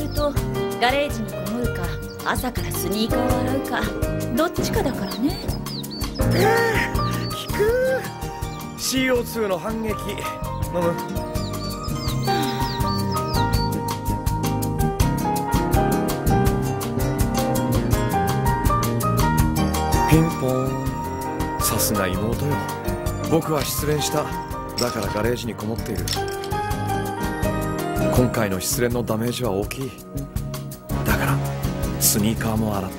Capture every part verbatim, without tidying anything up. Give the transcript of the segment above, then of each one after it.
るとガレージにこもるか朝からスニーカーを洗うかどっちかだからね。 聞く シーオーツー の反撃飲む。ピンポーン。さすが妹よ。僕は失恋した。だからガレージにこもっている。今回の失恋のダメージは大きい。だからスニーカーも洗った。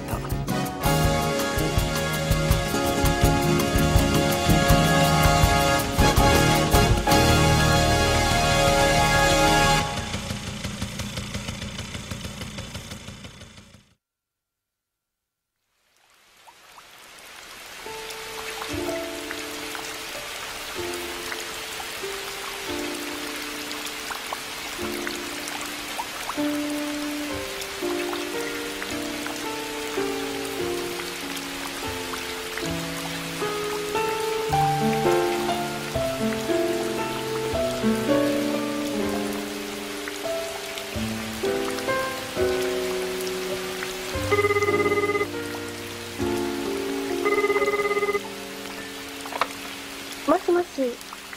もしもし。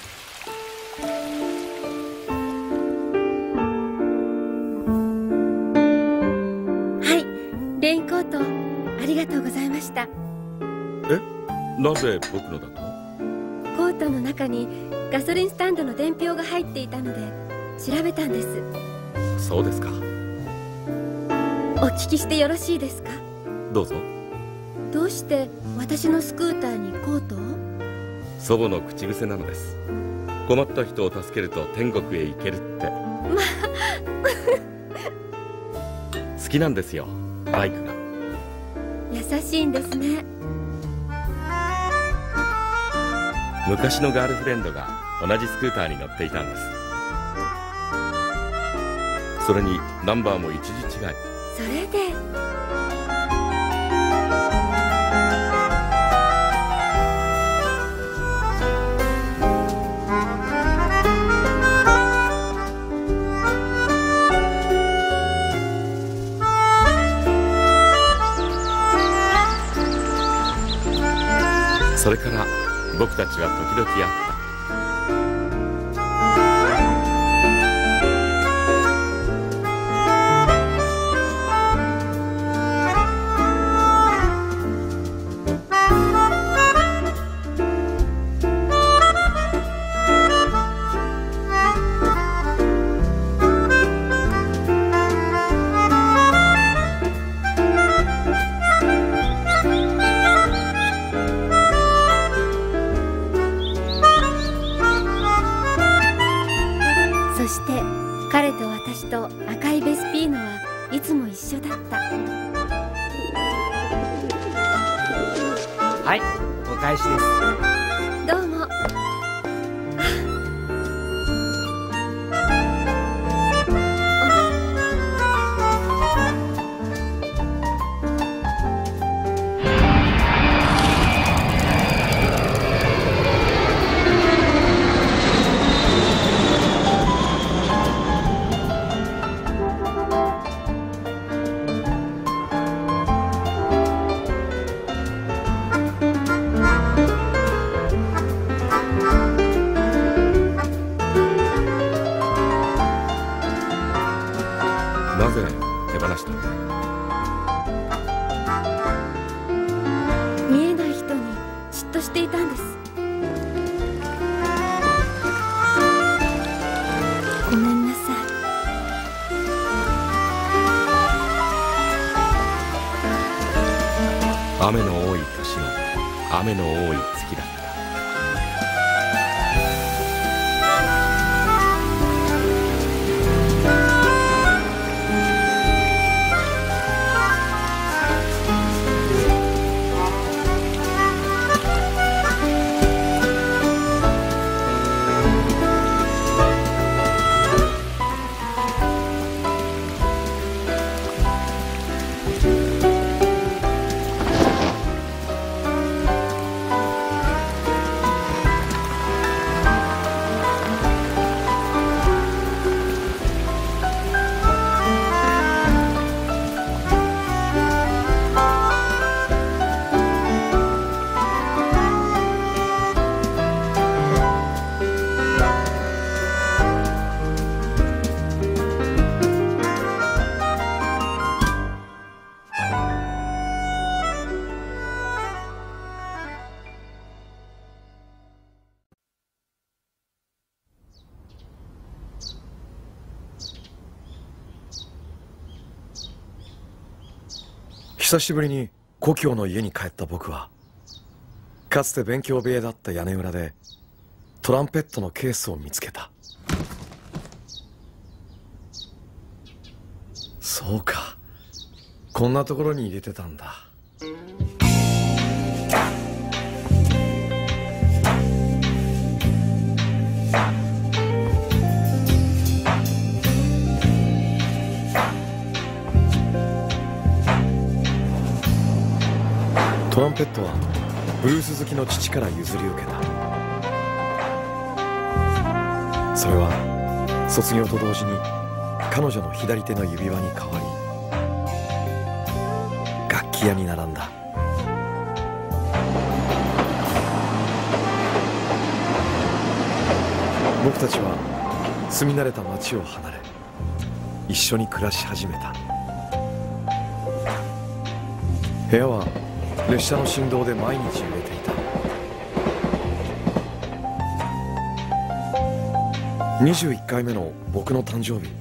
はい、レインコートありがとうございました。 え、なぜ僕のだと？ コートの中にガソリンスタンドの伝票が入っていたので調べたんです。 そうですか。 お聞きしてよろしいですか？ どうぞ。 どうして私のスクーターにコートを？ 祖母の口癖なのです。困った人を助けると天国へ行けるって。まあ好きなんですよ、バイクが。 優しいんですね。 昔のガールフレンドが同じスクーターに乗っていたんです。それにナンバーも一字違い。 それでそれから僕たちは時々会った。 そして彼と私と赤いベスピーノはいつも一緒だった。 はい、お返しです。 どうも。 なぜ手放したの？ 見えない人に嫉妬していたんです。ごめんなさい。 雨の多い年の雨の多い月だった。 久しぶりに故郷の家に帰った僕は、かつて勉強部屋だった屋根裏でトランペットのケースを見つけた。そうか、こんなところに入れてたんだ。トランペットはブルース好きの父から譲り受けた。それは卒業と同時に彼女の左手の指輪に変わり、楽器屋に並んだ。僕たちは住み慣れた町を離れ、一緒に暮らし始めた。部屋は列車の振動で毎日揺れていた。にじゅういっかいめの僕の誕生日、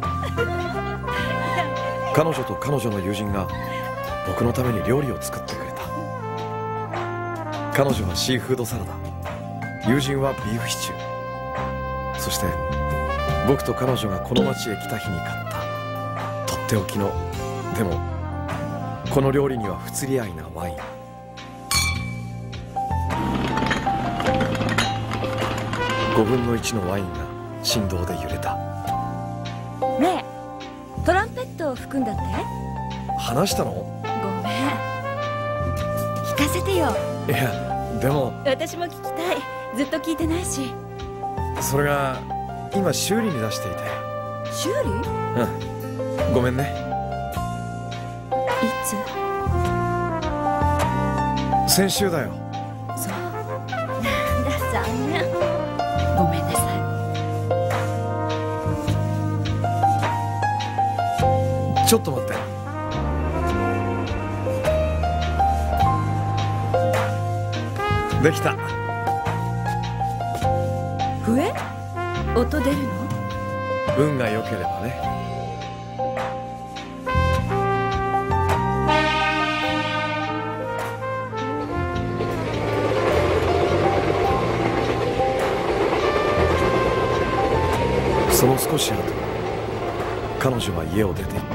彼女と彼女の友人が僕のために料理を作ってくれた。彼女はシーフードサラダ、友人はビーフシチュー、そして僕と彼女がこの町へ来た日に買ったとっておきの、でもこの料理には不釣り合いなワイン。ごぶんのいちのワインが振動で揺れた。 ねえ、トランペットを吹くんだって？ 話したの？ ごめん、聞かせてよ。 いや、でも私も聞きたい。ずっと聞いてないし。 それが今修理に出していて。 修理？ うん、ごめんね。 いつ？ 先週だよ。 そう。なんだ、残念。ごめんなさい。ちょっと待って。できた。 笛？音出るの？ 運が良ければね。その少し後、彼女は家を出て行った。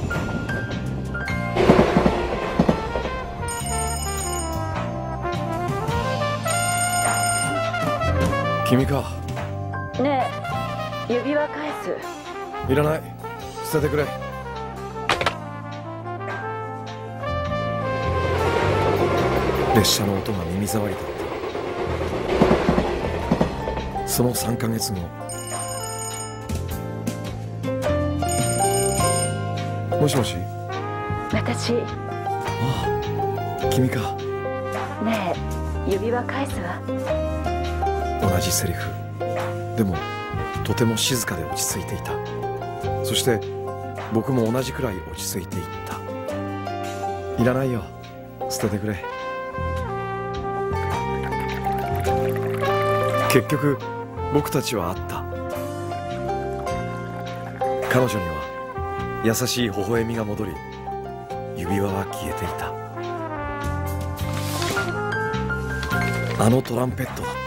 君か。 ねえ、指輪返す。 いらない、捨ててくれ。列車の音が耳障りだった。そのさんかげつご、もしもし。 私。 ああ、君か。 ねえ、指輪返すわ。 同じセリフ。でもとても静かで落ち着いていた。そして僕も同じくらい落ち着いていった。いらないよ、捨ててくれ。結局僕たちは会った。彼女には優しい微笑みが戻り、指輪は消えていた。あのトランペットだった。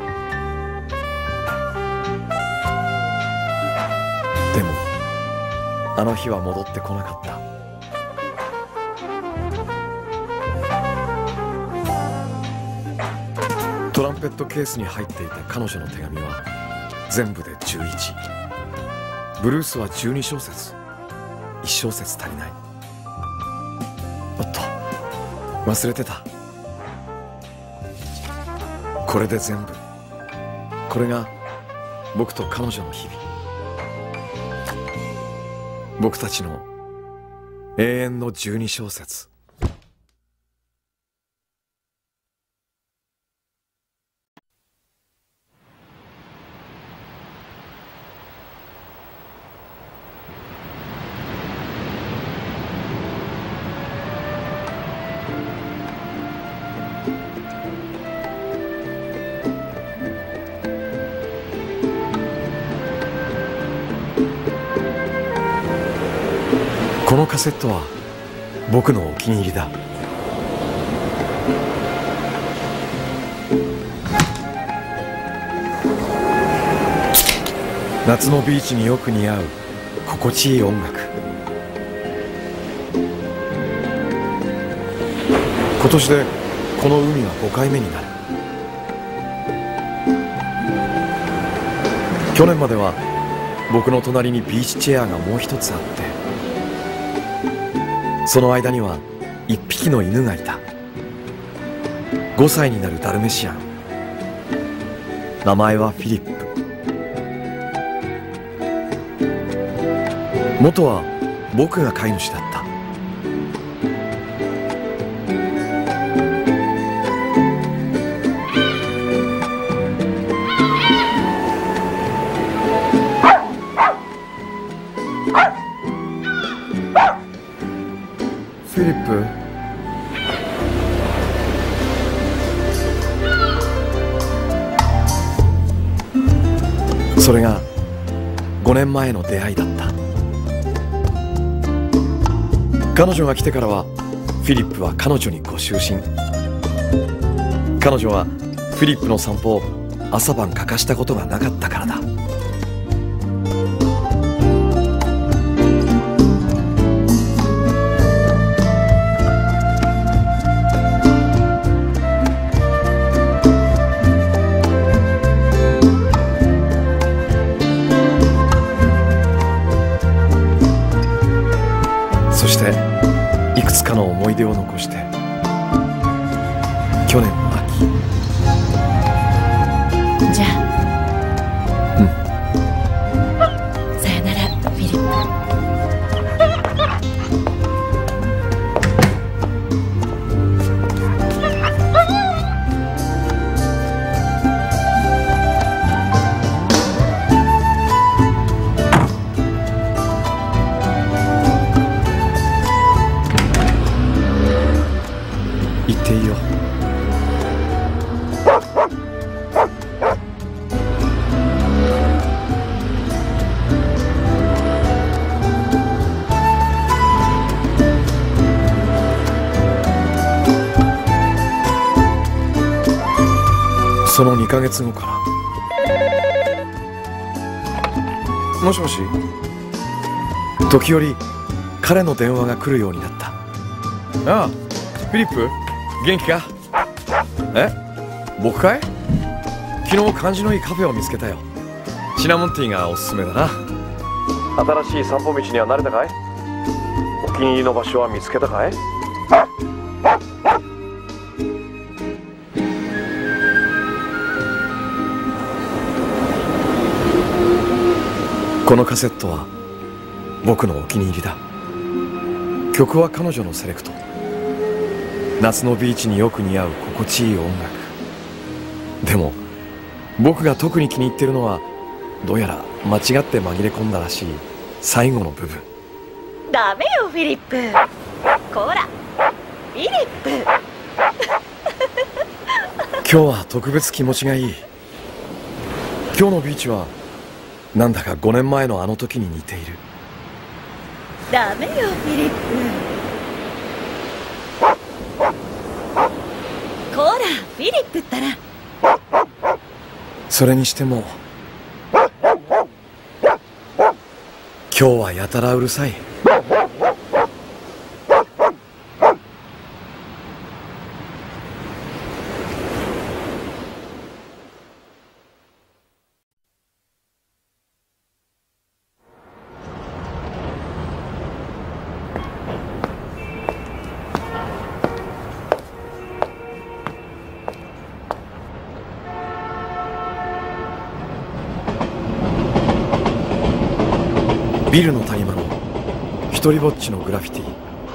でもあの日は戻ってこなかった。トランペットケースに入っていた彼女の手紙は全部でじゅういち。ブルースはじゅうにしょうせつ。いちしょうせつ足りない。おっと、忘れてた。これで全部。これが僕と彼女の日々、僕たちの永遠のじゅうにしょうせつ。このカセットは僕のお気に入りだ。夏のビーチによく似合う心地いい音楽。今年でこの海はごかいめになる。去年までは僕の隣にビーチチェアがもう一つあって、その間には一匹の犬がいた。ごさいになるダルメシアン。名前はフィリップ。元は僕が飼い主だった。フィリップ、それがごねんまえの出会いだった。彼女が来てからはフィリップは彼女にご就寝。彼女はフィリップの散歩を朝晩欠かしたことがなかったからだ。そしていくつかの思い出を残して、去年の秋。 じゃあ、うん、さよならフィリッ言っていいよ。そのにかげつごから。もしもし。時折彼の電話が来るようになった。ああ、フィリップ、元気か？え？僕かい？昨日感じのいいカフェを見つけたよ。シナモンティーがおすすめだな。新しい散歩道には慣れたかい？お気に入りの場所は見つけたかい？このカセットは僕のお気に入りだ。曲は彼女のセレクト。夏のビーチによく似合う心地いい音楽。でも僕が特に気に入っているのは、どうやら間違って紛れ込んだらしい最後の部分。 ダメよフィリップ。こらフィリップ。 今日は特別気持ちがいい。今日のビーチはなんだかごねんまえのあの時に似ている。 ダメよフィリップ。こらフィリップったら。 それにしても今日はやたらうるさい。ビルの谷間の一人ぼっちのグラフィティ。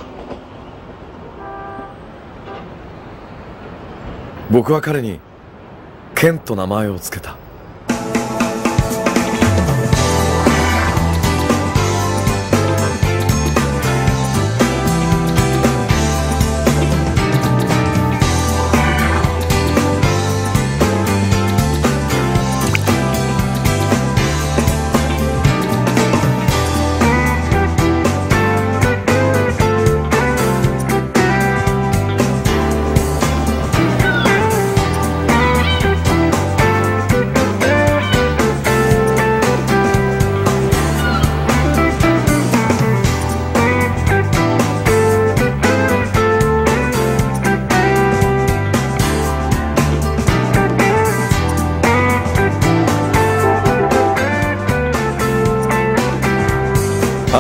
僕は彼にケンと名前を付けた。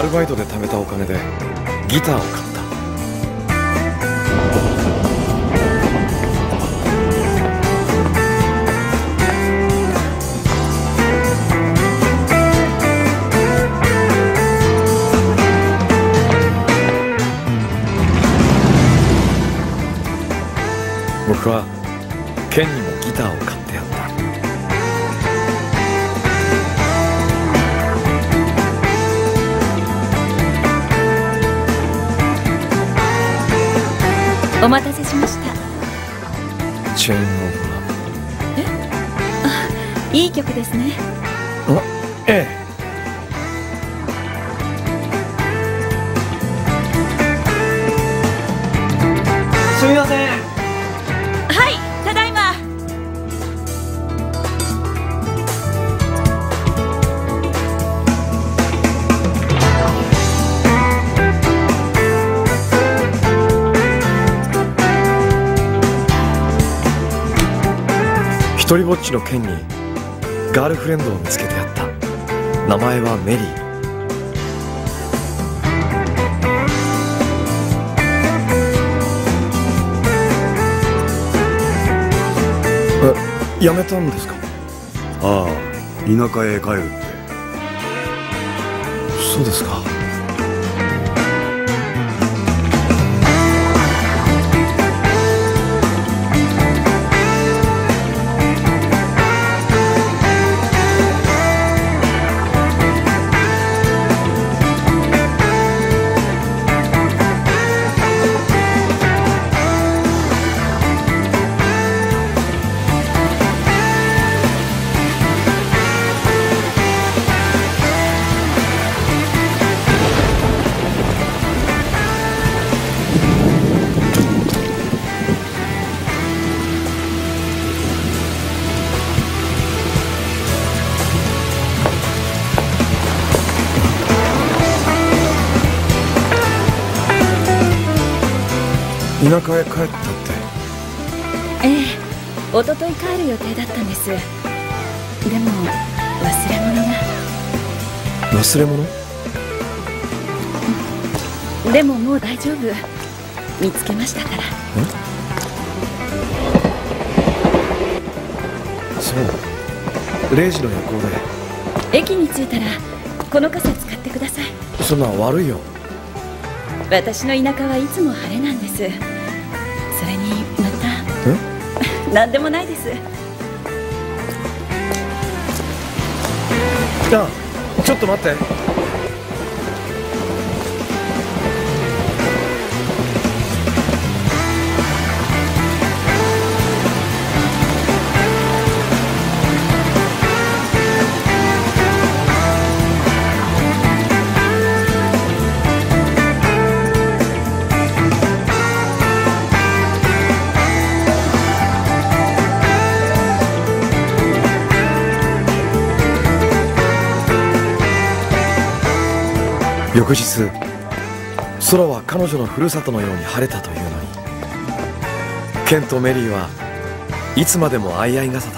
ルバイトで貯めたお金でギターを買った。僕はケンにもギターを買ってやった。 お待たせしました。 チェーンオブラブ。 え？あ、いい曲ですね。 あ、ええ。 すみません。 はい、ただいま。 一人ぼっちのケンにガールフレンドを見つけてやった。名前はメリー。え、やめたんですか？ ああ、田舎へ帰るって。 そうですか。田舎へ帰ったって。 ええ、一昨日帰る予定だったんです。でも忘れ物が。 忘れ物？ でももう大丈夫。見つけましたから。 そう、れいじの夜行で。 駅に着いたらこの傘使ってください。 そんな悪いよ。 私の田舎はいつも晴れなんです。それにまた。 え？ 何でもないです。 あ、ちょっと待って。翌日、空は彼女のふるさとのように晴れたというのに、ケンとメリーはいつまでも相合い傘だった。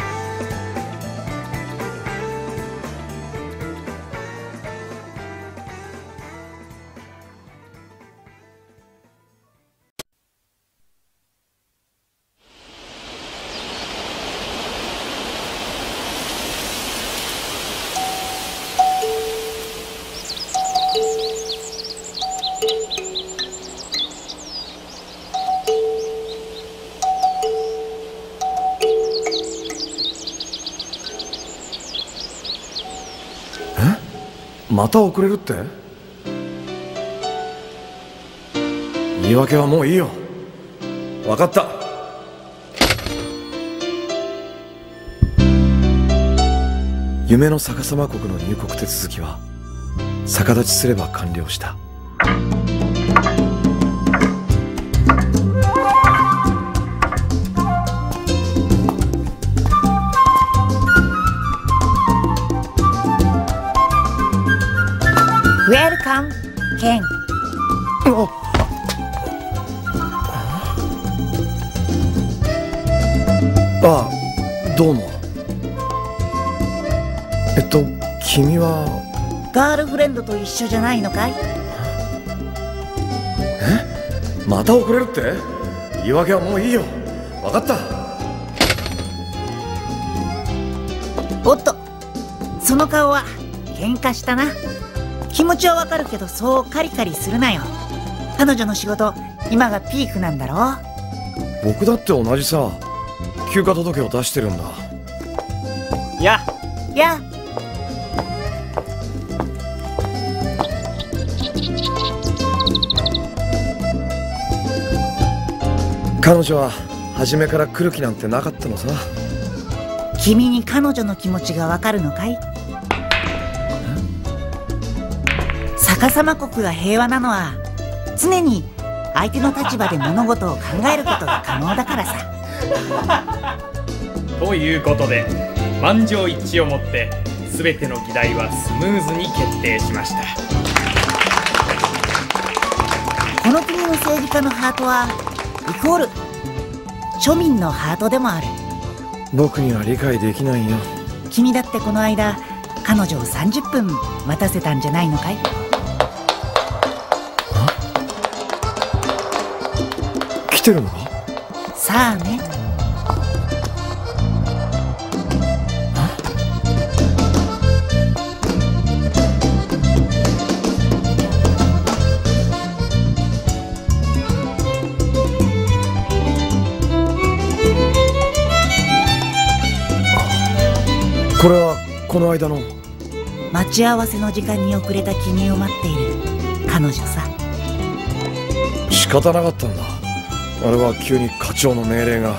また遅れるって？言い訳はもういいよ。分かった。夢の逆さま国の入国手続きは逆立ちすれば完了した。 ウェルカム、ケン。 ああ、どうも。えっと君はガールフレンドと一緒じゃないのかい？ え？また遅れるって？言い訳はもういいよ。分かった。 おっと、その顔は喧嘩したな。気持ちはわかるけど、そうカリカリするなよ。彼女の仕事、今がピークなんだろ？ 僕だって同じさ。休暇届を出してるんだ。 やや彼女は初めから来る気なんてなかったのさ。 君に彼女の気持ちがわかるのかい？逆さま国が平和なのは常に相手の立場で物事を考えることが可能だからさ。 ということで満場一致をもって全ての議題はスムーズに決定しました。 この国の政治家のハートはイコール庶民のハートでもある。 僕には理解できないよ。 君だってこの間彼女をさんじゅっぷん待たせたんじゃないのかい？ 来てるのか？ さあね。 これはこの間の待ち合わせの時間に遅れた君を待っている彼女さ。 仕方なかったんだ。あれは急に課長の命令が。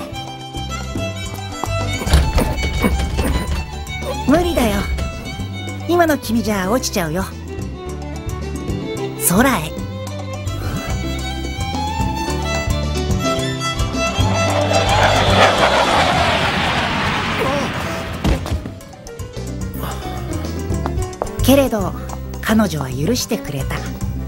無理だよ。今の君じゃ落ちちゃうよ。空へ。けれど彼女は許してくれた。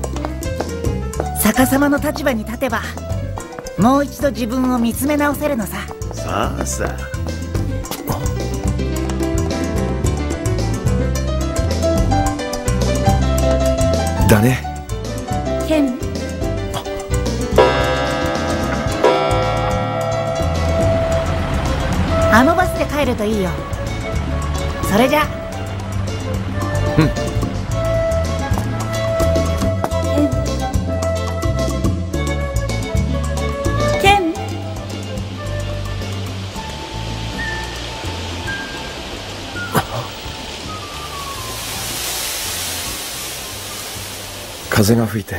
逆さまの立場に立てばもう一度自分を見つめ直せるのさ。 さあさあ。 だね。 ケン、 あのバスで帰るといいよ。それじゃ。 うん。 ケン、 風が吹いて、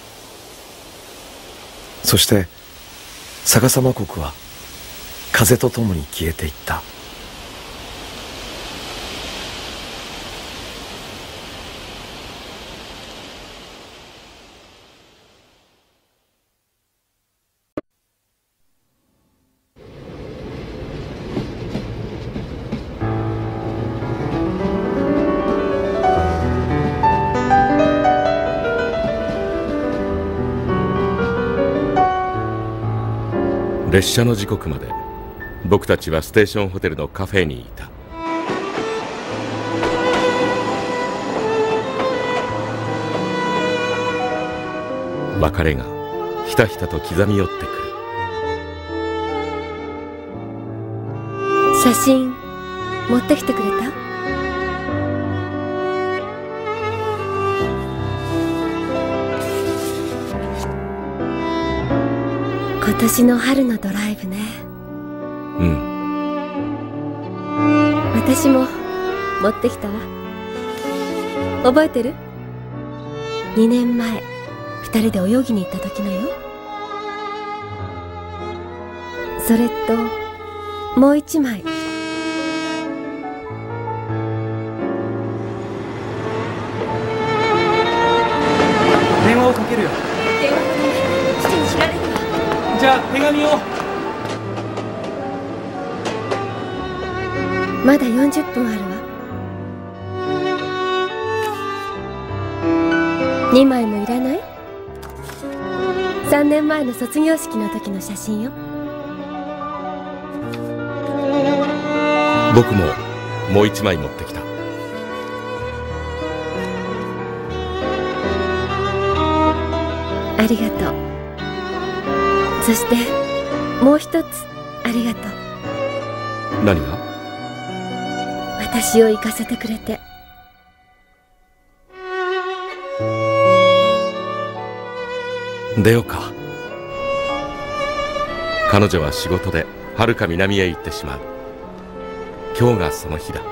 そして逆さま国は風とともに消えていった。 列車の時刻まで僕たちはステーションホテルのカフェにいた。別れがひたひたと刻み寄ってくる。 写真持ってきてくれた？今年の春のドライブね。 うん。 私も持ってきたわ。覚えてる？にねんまえ二人で泳ぎに行った時のよ。それともう一枚。 電話をかけるよ。 電話かけない。父に知られるわ。 じゃあ手紙を。 まだよんじゅっぷんあるわ。にまいもいらない？さんねんまえの卒業式の時の写真よ。 僕ももう一枚持ってきた。 ありがとう。そしてもう一つありがとう。 何が？ 私を行かせてくれて。 出ようか。彼女は仕事ではるか南へ行ってしまう。今日がその日だ。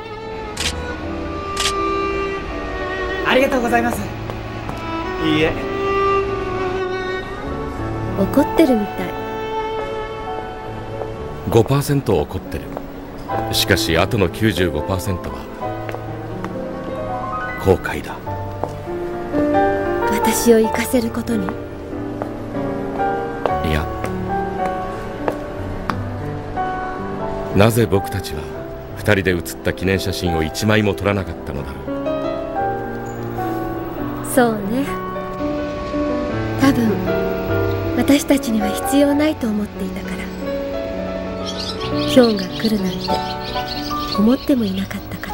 ありがとうございます。いいえ。 怒ってるみたい。 ごパーセント 怒ってる。しかしあとの きゅうじゅうごパーセント は後悔だ。 私を行かせることに。 いや、なぜ僕たちはふたりで写った記念写真をいちまいも撮らなかったのだろう。 そうね。多分私たちには必要ないと思っていたから。今日が来るなんて思ってもいなかったから。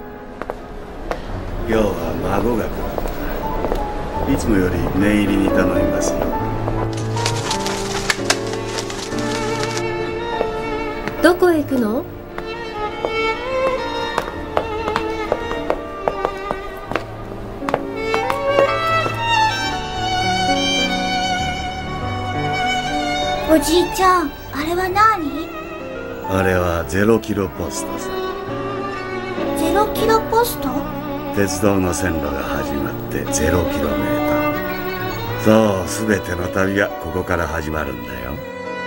今日は孫が来る。いつもより念入りに頼みますよ。 どこへ行くの？ おじいちゃん、あれは何？ あれはゼロキロポストさ。 ゼロキロポスト？ 鉄道の線路が始まってゼロキロメートル。そう、すべての旅はここから始まるんだよ。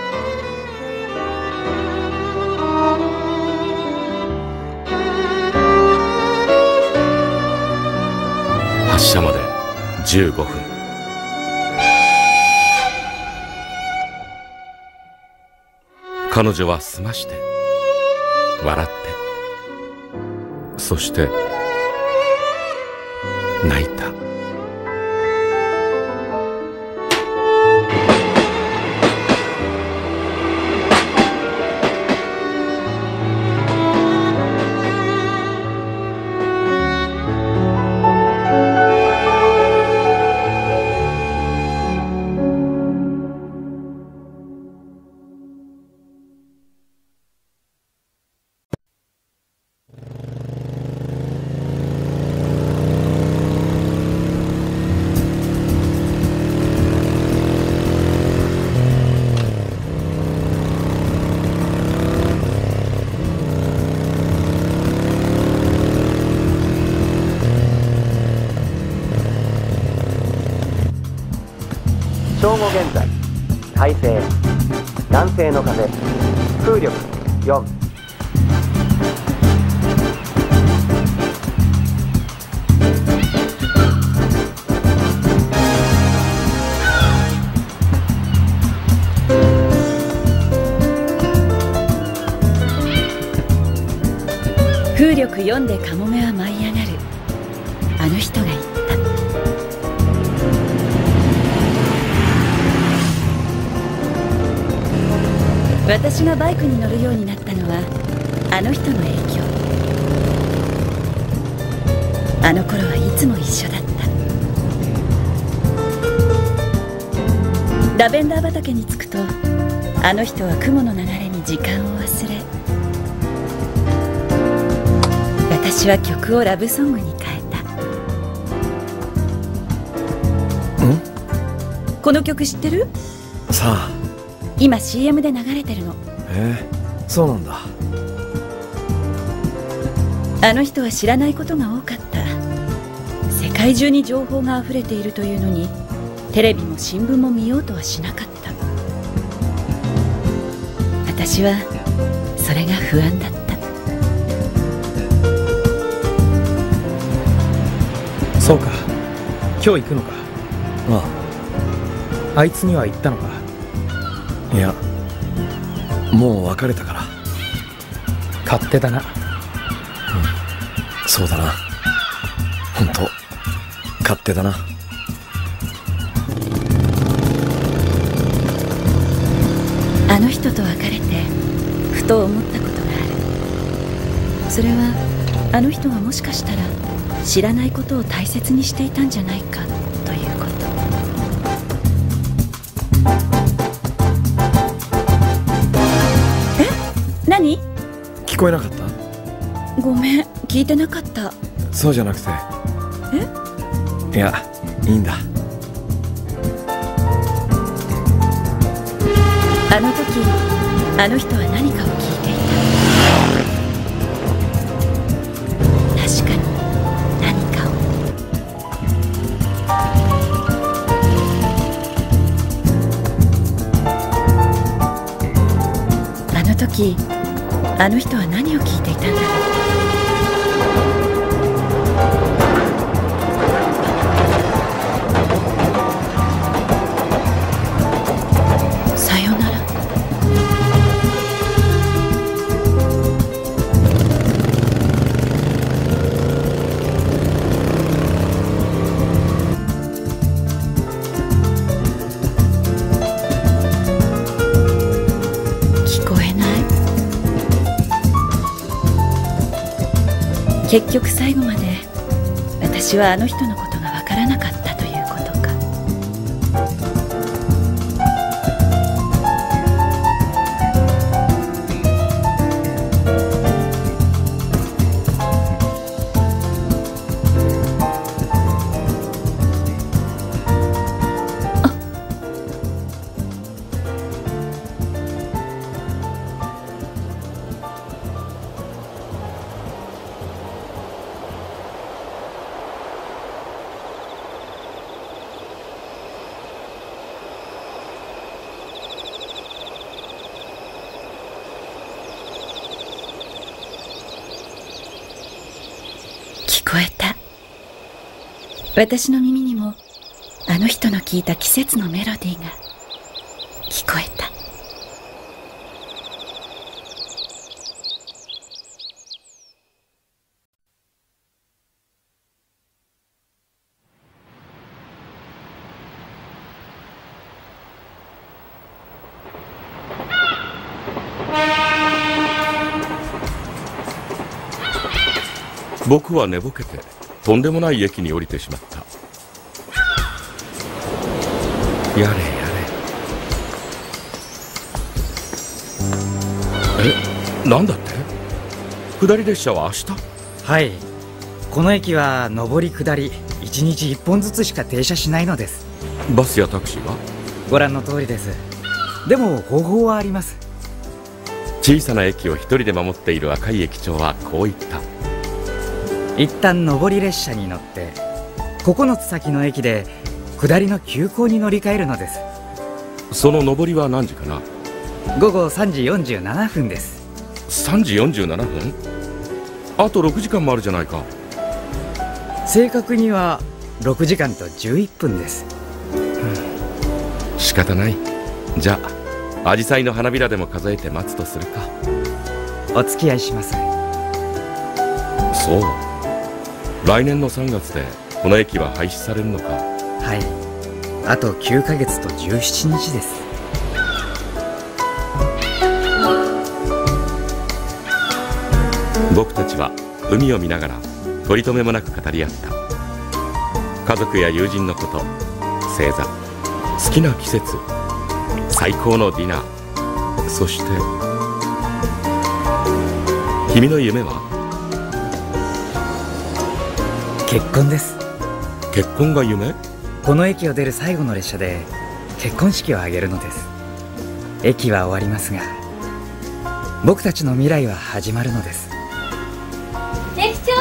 発車までじゅうごふん。彼女は済まして笑って、そして泣いた。 正午現在、快晴、南西の風、風力よん。 風力よんでカモメは舞い上がる。あの人が言った。私がバイクに乗るようになったのはあの人の影響。あの頃はいつも一緒だった。ラベンダー畑に着くとあの人は雲の流れに時間を忘れ、私は曲をラブソングに変えた。 ん？ この曲知ってる？ さあ、 今 シーエム で流れてるの。 へえ、そうなんだ。 あの人は知らないことが多かった。世界中に情報があふれているというのに、テレビも新聞も見ようとはしなかった。私はそれが不安だった。 そうか、今日行くのか。 ああいつには言ったのか。 あ、いや、もう別れたから。 勝手だな。 うん、そうだな。本当勝手だな。 あの人と別れてふと思ったことがある。それはあの人がもしかしたら知らないことを大切にしていたんじゃないかということ。 何？ 聞こえなかった？ ごめん、聞いてなかった。 そうじゃなくて。 え？ いや、いいんだ。 あの時あの人は何かを聞いていた。確かに何かを。あの時あの人は何を聞いていたんだろう。さよなら。結局最後まで私はあの人のことがわからなかったということか。聞こえた。私の耳にもあの人の聞いた季節のメロディーが聞こえた。 僕は寝ぼけてとんでもない駅に降りてしまった。やれやれ。え、なんだって？下り列車は明日？ はい、この駅は上り下りいちにちいっぽんずつしか停車しないのです。 バスやタクシーは？ ご覧の通りです。でも方法はあります。 小さな駅を一人で守っている赤い駅長はこう言った。 一旦上り列車に乗ってここのつ先の駅で下りの急行に乗り換えるのです。 その上りは何時かな？ ごごさんじよんじゅうななふんです。 さんじよんじゅうななふん？あとろくじかんもあるじゃないか。 正確にはろくじかんとじゅういっぷんです。 うん、仕方ない。じゃあアジサイの花びらでも数えて待つとするか。 お付き合いします。 そう、来年のさんがつでこの駅は廃止されるのか。 はい、あときゅうかげつとじゅうしちにちです。 僕たちは海を見ながら取り留めもなく語り合った。家族や友人のこと、星座、好きな季節、最高のディナー、そして君の夢は？ 結婚です。 結婚が夢？ この駅を出る最後の列車で結婚式を挙げるのです。駅は終わりますが僕たちの未来は始まるのです。 駅長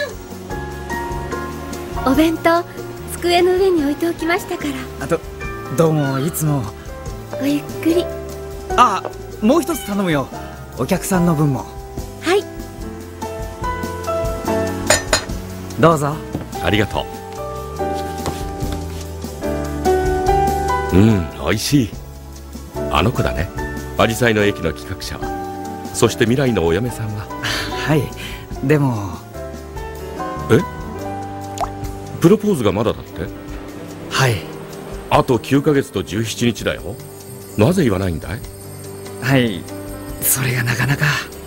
さん、お弁当机の上に置いておきましたから。 あとどうもいつも。 ごゆっくり。 あ、もう一つ頼むよ、お客さんの分も。 はい、 どうぞ。 ありがとう。うん、おいしい。あの子だね、アジサイの駅の企画者は。そして未来のお嫁さんは？ はい、でも。 え？プロポーズがまだだって？ はい、 あときゅうかげつとじゅうしちにちだよ。なぜ言わないんだい？ はい、それがなかなか。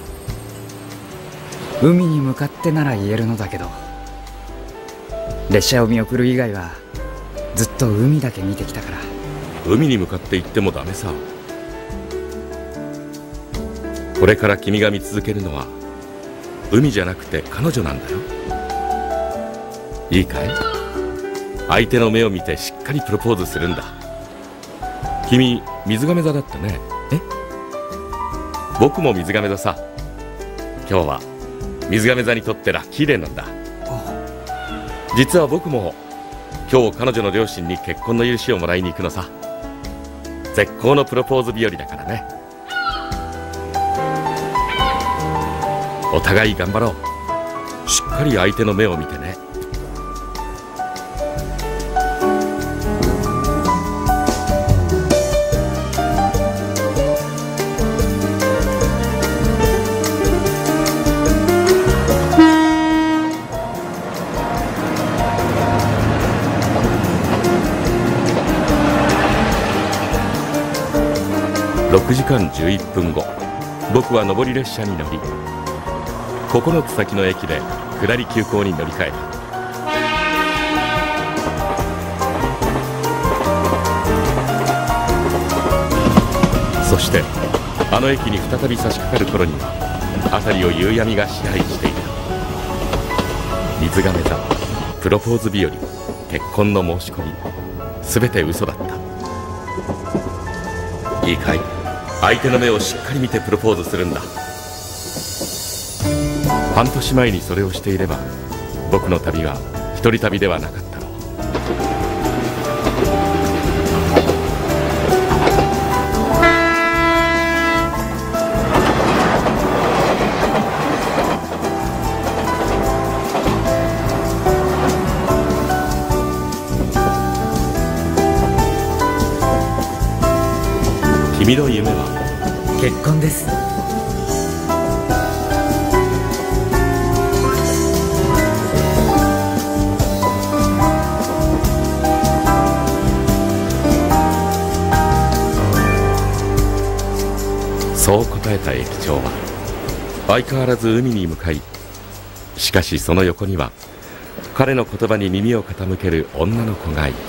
海に向かってなら言えるのだけど、列車を見送る以外はずっと海だけ見てきたから。 海に向かって行ってもダメさ。 これから君が見続けるのは海じゃなくて彼女なんだよ。いいかい？相手の目を見てしっかりプロポーズするんだ。君水亀座だったね。え？僕も水亀座さ。今日は水亀座にとってラッキーデーなんだ。実は僕も今日彼女の両親に結婚の許しをもらいに行くのさ。絶好のプロポーズ日和だからね。お互い頑張ろう。しっかり相手の目を見てね。ろくじかんじゅういっぷんご、僕は上り列車に乗り、ここのつ先の駅で下り急行に乗り換えた。そしてあの駅に再び差し掛かる頃には辺りを夕闇が支配していた。水亀座、プロポーズ日和、結婚の申し込み、全て嘘だった。いいかい？相手の目をしっかり見てプロポーズするんだ。半年前にそれをしていれば僕の旅は一人旅ではなかったろう。君の夢は結婚です。 そう答えた駅長は相変わらず海に向かい、しかしその横には彼の言葉に耳を傾ける女の子がいた。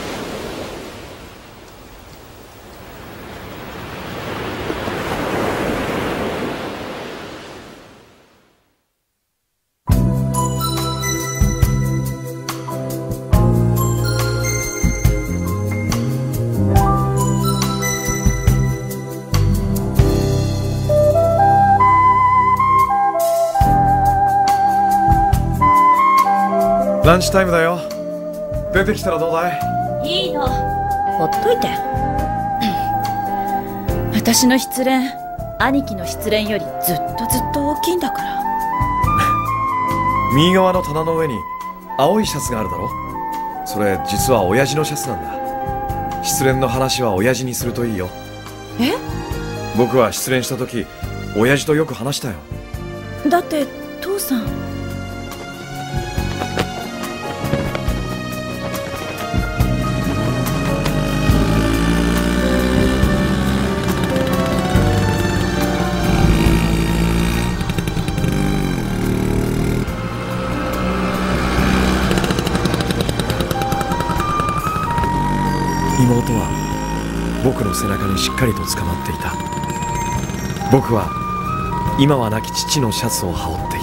ランチタイムだよ。出てきたらどうだい？ いいの、ほっといて。私の失恋、兄貴の失恋よりずっとずっと大きいんだから。 右側の棚の上に青いシャツがあるだろ。それ実は親父のシャツなんだ。失恋の話は親父にするといいよ。 え？ 僕は失恋した時親父とよく話したよ。 だって父さん。 妹は僕の背中にしっかりと捕まっていた。僕は今は亡き父のシャツを羽織っていた。